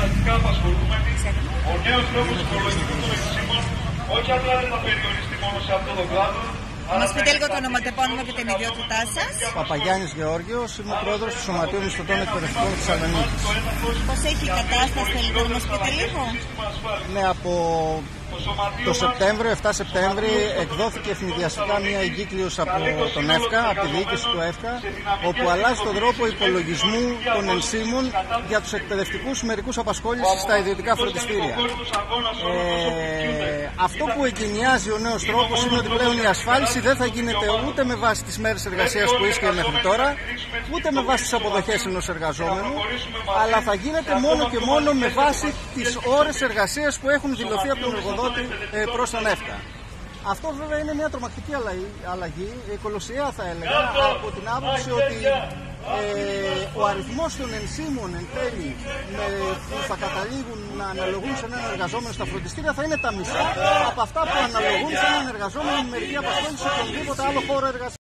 εξεταστικά απασχολούμενοι, ο νέος τρόπος υπολογισμού των εξήμων όχι απλά δεν θα περιοριστεί μόνο σε αυτό το κλάδο. Να μας πείτε λίγο το ονοματεπώνυμο και την ιδιότητά σας. Παπαγιάννης Γεώργιος, είμαι πρόεδρος του Σωματείου Μισθωτών Εκπαιδευτικών της Θεσσαλονίκης. Πώς έχει η κατάσταση, θέλετε να μας πείτε λίγο? Ναι, από το Σεπτέμβριο, 7 Σεπτέμβρη, εκδόθηκε ευνηδιαστικά μια εγκύκλειος από τον ΕΦΚΑ, από τη διοίκηση του ΕΦΚΑ, όπου αλλάζει τον τρόπο υπολογισμού των ενσύμων για τους εκπαιδευτικούς μερικούς απασχόλησης στα ιδιωτικά φροντιστήρια. Αυτό που εγκαινιάζει ο νέος τρόπος είναι ότι πλέον η ασφάλιση δεν θα γίνεται ούτε με βάση τις μέρες εργασίας που ίσχυε μέχρι τώρα, ούτε με βάση τις αποδοχές ενός εργαζόμενου, αλλά θα γίνεται μόνο και μόνο με βάση τις ώρες εργασίας που έχουν δηλωθεί από τον εργοδότη προς τον ΕΦΚΑ. Αυτό βέβαια είναι μια τρομακτική αλλαγή, κολοσιαία θα έλεγα, από την άποψη ότι ο αριθμός των ενσύμων εν τέλει που θα καταλήγουν να αναλογούν σε έναν εργαζόμενο στα φροντιστήρια θα είναι τα μισά από αυτά που αναλογούν σε έναν εργαζόμενο με μερική απασχόληση σε οποιονδήποτε άλλο χώρο εργασίας.